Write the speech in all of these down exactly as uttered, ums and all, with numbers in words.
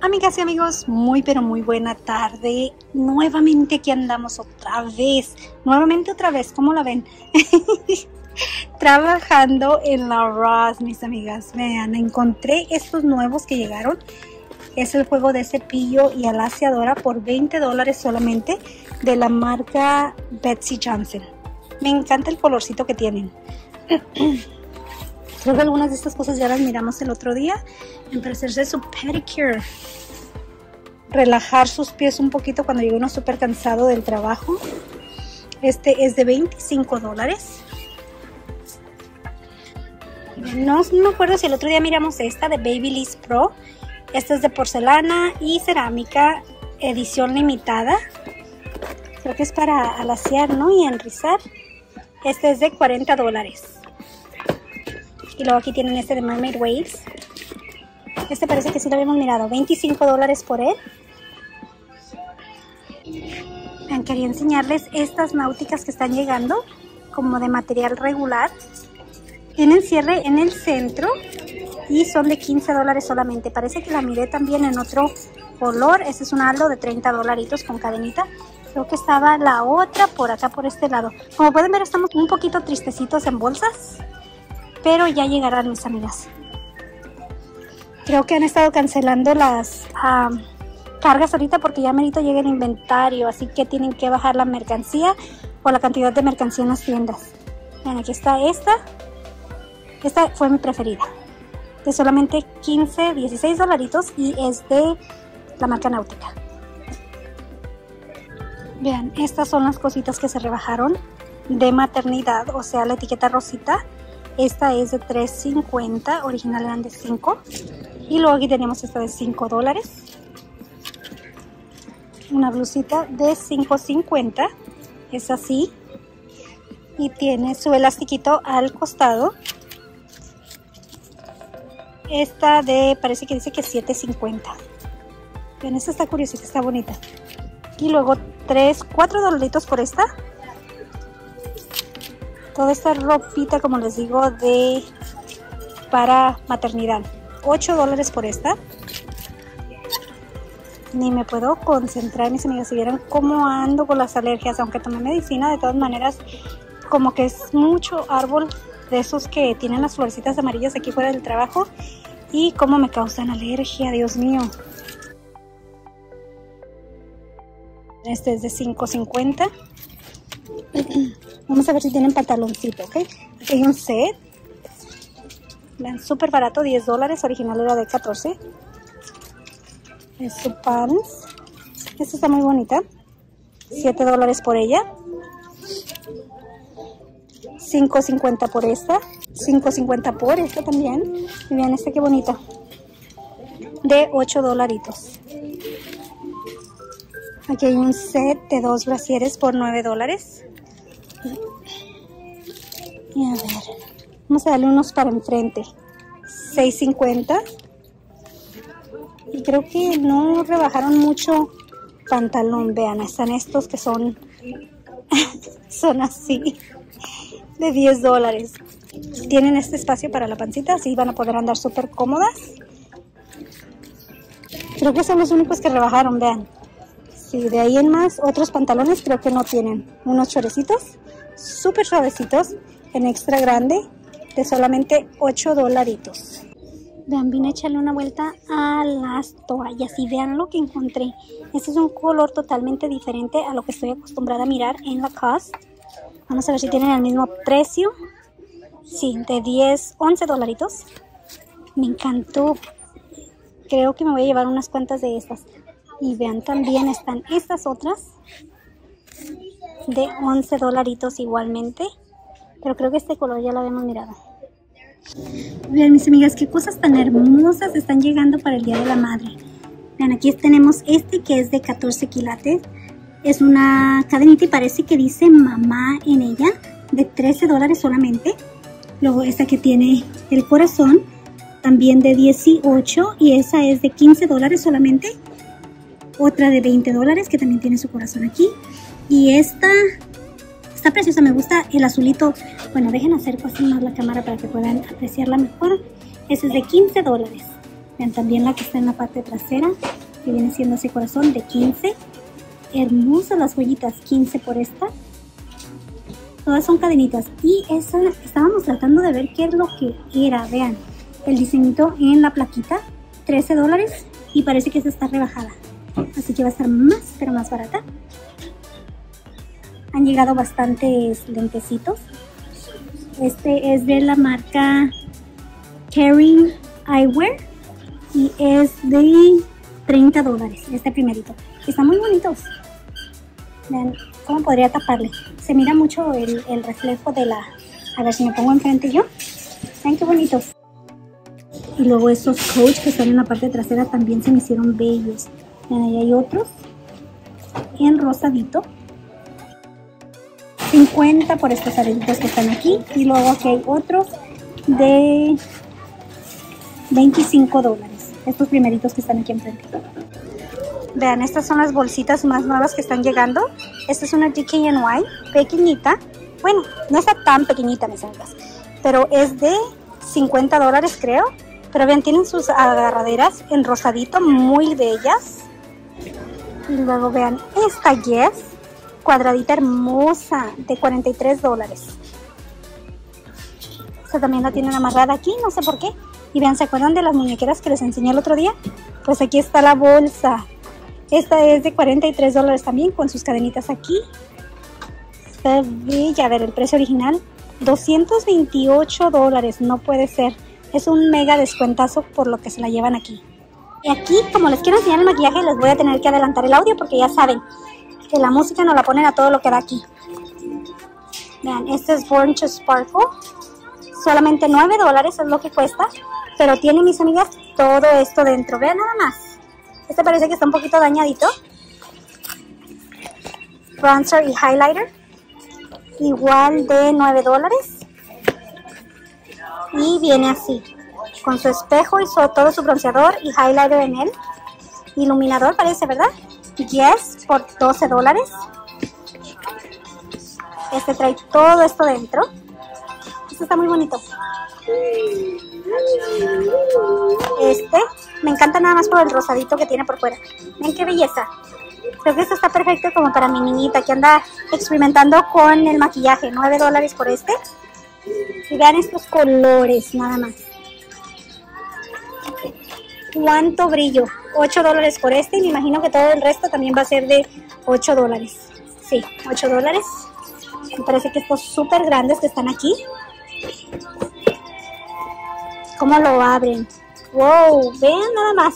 Amigas y amigos, muy pero muy buena tarde. Nuevamente aquí andamos otra vez. Nuevamente otra vez, ¿cómo la ven? Trabajando en la Ross, mis amigas. Vean, encontré estos nuevos que llegaron. Es el juego de cepillo y alaciadora por veinte dólares solamente, de la marca Betsy Johnson. Me encanta el colorcito que tienen. Creo que algunas de estas cosas ya las miramos el otro día. Para hacerse su pedicure, relajar sus pies un poquito cuando llega uno súper cansado del trabajo. Este es de veinticinco dólares. No me acuerdo si el otro día miramos esta de Babyliss Pro. Esta es de porcelana y cerámica, edición limitada. Creo que es para alaciar, ¿no? Y enrizar. Este es de cuarenta dólares. Y luego aquí tienen este de Mermaid Waves. Este parece que sí lo habíamos mirado. veinticinco dólares por él. Me quería enseñarles estas náuticas que están llegando, como de material regular. Tienen cierre en el centro y son de quince dólares solamente. Parece que la miré también en otro color. Este es un Aldo de treinta dolaritos con cadenita. Creo que estaba la otra por acá, por este lado. Como pueden ver, estamos un poquito tristecitos en bolsas, pero ya llegarán, mis amigas. Creo que han estado cancelando las um, cargas ahorita porque ya merito llega el inventario, así que tienen que bajar la mercancía o la cantidad de mercancía en las tiendas. Vean, aquí está esta. Esta fue mi preferida, de solamente quince, dieciséis dolaritos, y es de la marca Náutica. Vean, estas son las cositas que se rebajaron de maternidad, o sea, la etiqueta rosita. Esta es de tres cincuenta, original eran de cinco. Y luego aquí tenemos esta de cinco dólares. Una blusita de cinco cincuenta. Es así. Y tiene su elastiquito al costado. Esta de, parece que dice que siete cincuenta. Vean, esta está curiosita, está bonita. Y luego tres, cuatro dolaritos por esta. Toda esta ropita, como les digo, de para maternidad. ocho dólares por esta. Ni me puedo concentrar, mis amigas. Si vieran cómo ando con las alergias, aunque tomé medicina, de todas maneras, como que es mucho árbol de esos que tienen las florecitas amarillas aquí fuera del trabajo. Y cómo me causan alergia, Dios mío. Este es de cinco cincuenta. Vamos a ver si tienen pantaloncito, ¿ok? Aquí hay un set. Vean, súper barato, diez dólares. Original era de catorce. Es su pants. Esta está muy bonita. siete dólares por ella. cinco cincuenta por esta. cinco cincuenta por esta también. Y vean este qué bonito. De ocho dolaritos. Aquí hay un set de dos brasieres por nueve dólares. Y a ver, vamos a darle unos para enfrente. seis cincuenta. Y creo que no rebajaron mucho pantalón. Vean, están estos que son son así, de diez dólares. Tienen este espacio para la pancita, así van a poder andar súper cómodas. Creo que son los únicos que rebajaron, vean. Sí, de ahí en más, otros pantalones creo que no tienen. Unos chorecitos súper suavecitos en extra grande de solamente ocho dolaritos. Vean, vine a echarle una vuelta a las toallas y vean lo que encontré. Este es un color totalmente diferente a lo que estoy acostumbrada a mirar en Lacoste. Vamos a ver si tienen el mismo precio. Sí, de diez, once dolaritos. Me encantó. Creo que me voy a llevar unas cuantas de estas. Y vean, también están estas otras de once dolaritos igualmente. Pero creo que este color ya lo habíamos mirado. Vean, mis amigas, qué cosas tan hermosas están llegando para el Día de la Madre. Vean, aquí tenemos este que es de catorce quilates. Es una cadenita y parece que dice mamá en ella, de trece dólares solamente. Luego esta que tiene el corazón, también de dieciocho, y esa es de quince dólares solamente. Otra de veinte dólares que también tiene su corazón aquí. Y esta está preciosa, me gusta el azulito. Bueno, dejen acerco así más la cámara para que puedan apreciarla mejor. Esta es de quince dólares. Vean también la que está en la parte trasera, que viene siendo ese corazón de quince. Hermosas las joyitas, quince por esta. Todas son cadenitas. Y esa, estábamos tratando de ver qué es lo que era. Vean, el diseñito en la plaquita, trece dólares. Y parece que esta está rebajada. Así que va a estar más, pero más barata. Han llegado bastantes lentecitos. Este es de la marca Kering Eyewear. Y es de treinta dólares, este primerito. Están muy bonitos. Vean cómo podría taparle. Se mira mucho el, el reflejo de la... A ver si me pongo enfrente yo. Vean qué bonitos. Y luego estos Coach que están en la parte trasera también se me hicieron bellos. Vean, ahí hay otros en rosadito. cincuenta por estos aretitos que están aquí. Y luego aquí hay otros de veinticinco dólares. Estos primeritos que están aquí enfrente. Vean, estas son las bolsitas más nuevas que están llegando. Esta es una D K N Y, pequeñita. Bueno, no está tan pequeñita, mis amigas, pero es de cincuenta dólares, creo. Pero vean, tienen sus agarraderas en rosadito, muy bellas. Y luego vean, esta Guess, cuadradita hermosa, de cuarenta y tres dólares. Esta también la tienen amarrada aquí, no sé por qué. Y vean, ¿se acuerdan de las muñequeras que les enseñé el otro día? Pues aquí está la bolsa. Esta es de cuarenta y tres dólares también, con sus cadenitas aquí. Está bella. A ver, el precio original, doscientos veintiocho dólares. No puede ser. Es un mega descuentazo por lo que se la llevan aquí. Y aquí, como les quiero enseñar el maquillaje, les voy a tener que adelantar el audio porque ya saben que la música nos la ponen a todo lo que da aquí. Vean, este es Born to Sparkle. Solamente nueve dólares es lo que cuesta. Pero tiene, mis amigas, todo esto dentro. Vean nada más. Este parece que está un poquito dañadito. Bronzer y highlighter. Igual de nueve dólares. Y viene así. Con su espejo y su, todo su bronceador y highlighter en él. Iluminador parece, ¿verdad? Yes, por doce dólares. Este trae todo esto dentro. Este está muy bonito. Este me encanta nada más por el rosadito que tiene por fuera. Ven qué belleza. Creo que esto está perfecto como para mi niñita que anda experimentando con el maquillaje. nueve dólares por este. Y vean estos colores nada más. Cuánto brillo. ocho dólares por este. Y me imagino que todo el resto también va a ser de ocho dólares. Sí, ocho dólares. Me parece que estos súper grandes que están aquí. ¿Cómo lo abren? ¡Wow! Vean nada más.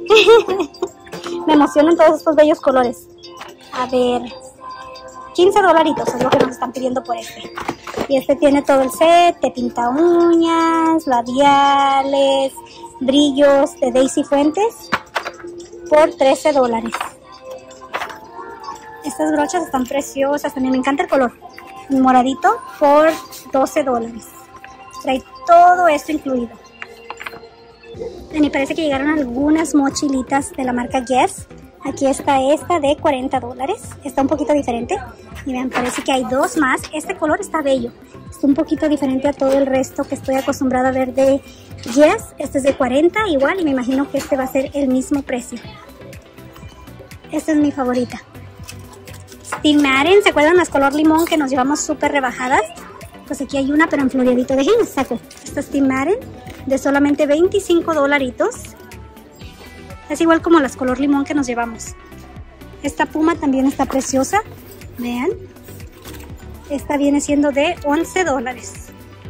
Me emocionan todos estos bellos colores. A ver. quince dolaritos es lo que nos están pidiendo por este. Y este tiene todo el set. Te pinta uñas, labiales, brillos de Daisy Fuentes. Por trece dólares. Estas brochas están preciosas. También me encanta el color. Moradito por doce dólares. Trae todo esto incluido. Y me parece que llegaron algunas mochilitas de la marca Guess. Aquí está esta de cuarenta dólares. Está un poquito diferente. Y vean, parece que hay dos más. Este color está bello. Está un poquito diferente a todo el resto que estoy acostumbrada a ver de Guess. Este es de cuarenta igual. Y me imagino que este va a ser el mismo precio. Esta es mi favorita. Steve Madden. ¿Se acuerdan las color limón que nos llevamos súper rebajadas? Pues aquí hay una, pero en floreadito. Déjenme saco. Esta Steve Madden de solamente veinticinco dolaritos. Es igual como las color limón que nos llevamos. Esta puma también está preciosa. Vean. Esta viene siendo de once dólares.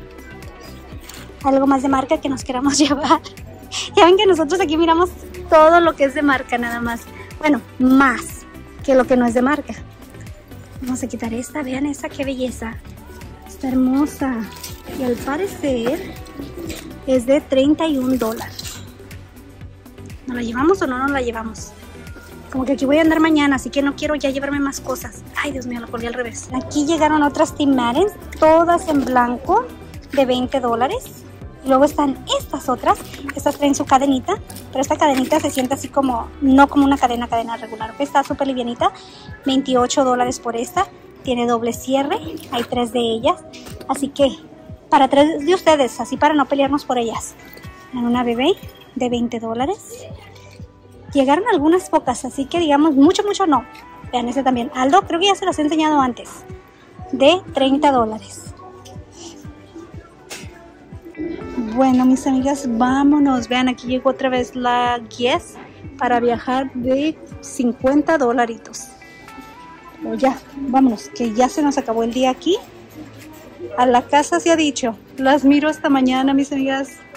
Algo más de marca que nos queramos llevar. Ya ven que nosotros aquí miramos todo lo que es de marca nada más. Bueno, más que lo que no es de marca. Vamos a quitar esta. Vean esta, qué belleza. Está hermosa. Y al parecer es de treinta y un dólares. ¿Nos la llevamos o no nos la llevamos? Como que aquí voy a andar mañana, así que no quiero ya llevarme más cosas. Ay, Dios mío, lo volví al revés. Aquí llegaron otras Steve Madden, todas en blanco, de veinte dólares. Y luego están estas otras. Estas traen su cadenita, pero esta cadenita se siente así como, no como una cadena, cadena regular. Está súper livianita, veintiocho dólares por esta. Tiene doble cierre, hay tres de ellas. Así que, para tres de ustedes, así para no pelearnos por ellas. En una bebé de veinte dólares. Llegaron algunas pocas, así que digamos mucho, mucho no. Vean ese también. Aldo, creo que ya se los he enseñado antes. De treinta dólares. Bueno, mis amigas, vámonos. Vean, aquí llegó otra vez la Guess para viajar de cincuenta dolaritos. Pero ya, vámonos, que ya se nos acabó el día aquí. A la casa se ha dicho. Las miro hasta mañana, mis amigas.